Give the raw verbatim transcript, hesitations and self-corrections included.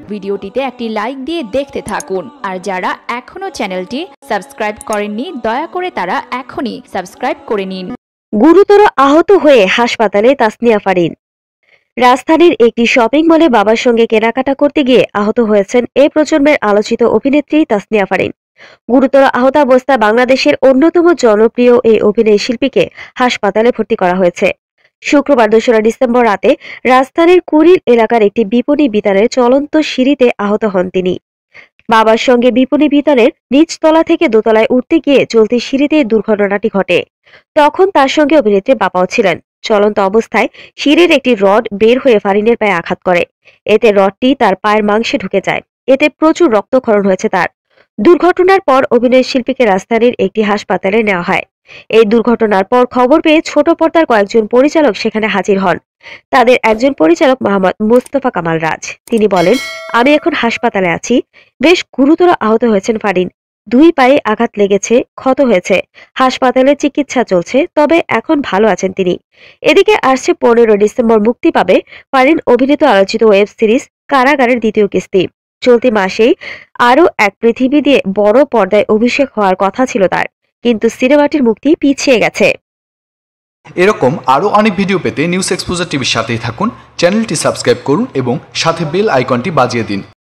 ভিডিওটিতে একটি লাইক দিয়ে দেখতে থাকুন। আর যারা এখনো চ্যানেলটি সাবস্ক্রাইব করেননি দয়া করে তারা এখনই সাবস্ক্রাইব করে নিন। গুরুতর আহত হয়ে হাসপাতালে তাসনিয়া ফারিন। রাজধানীর একটি শপিং মলে বাবার সঙ্গে কেনাকাটা করতে গিয়ে আহত হয়েছেন এ প্রজন্মের আলোচিত অভিনেত্রী তাসনিয়া ফারিন। গুরুতর আহত অবস্থায় বাংলাদেশের অন্যতম জনপ্রিয় এই অভিনয় শিল্পীকে হাসপাতালে ভর্তি করা হয়েছে। শুক্রবার দোসরা ডিসেম্বর রাতে রাজধানীর কুড়িল এলাকার একটি বিপণী বিতানের চলন্ত সিঁড়িতে আহত হন তিনি। বাবার সঙ্গে বিপণী বিতানের নিচতলা থেকে দোতলায় উঠতে গিয়ে চলতি সিঁড়িতে দুর্ঘটনাটি ঘটে। তখন তার সঙ্গে অভিনেত্রীর বাবাও ছিলেন। চলন্ত অবস্থায় সিঁড়ির একটি রড বের হয়ে ফারিনের পায়ে আঘাত করে। এতে রডটি তার পায়ের মাংসে ঢুকে যায়। এতে প্রচুর রক্তক্ষরণ হয়েছে তার। দুর্ঘটনার পর অভিনয় শিল্পীকে রাজধানীর একটি হাসপাতালে নেওয়া হয়। এই দুর্ঘটনার পর খবর পেয়ে ছোট পর্দার কয়েকজন পরিচালক সেখানে হাজির হন। তাদের একজন পরিচালক মোহাম্মদ মোস্তফা কামাল রাজ। তিনি বলেন, আমি এখন হাসপাতালে আছি। বেশ গুরুতর আহত হয়েছেন ফারিন। দুই পায়ে আঘাত লেগেছে, ক্ষত হয়েছে। হাসপাতালে চিকিৎসা চলছে, তবে এখন ভালো আছেন তিনি। এদিকে আসছে পনেরো ডিসেম্বর মুক্তি পাবে ফারিন অভিনীত আলোচিত ওয়েব সিরিজ কারাগারের দ্বিতীয় কিস্তি। চলতি মাসেই আরও এক পৃথিবী দিয়ে বড় পর্দায় অভিষেক হওয়ার কথা ছিল তার, কিন্তু সিনেমাটির মুক্তি পিছিয়ে গেছে। এরকম আরও অনেক ভিডিও পেতে নিউজ এক্সপোজার টিভির সাথেই থাকুন। চ্যানেলটি সাবস্ক্রাইব করুন এবং সাথে বেল আইকনটি বাজিয়ে দিন।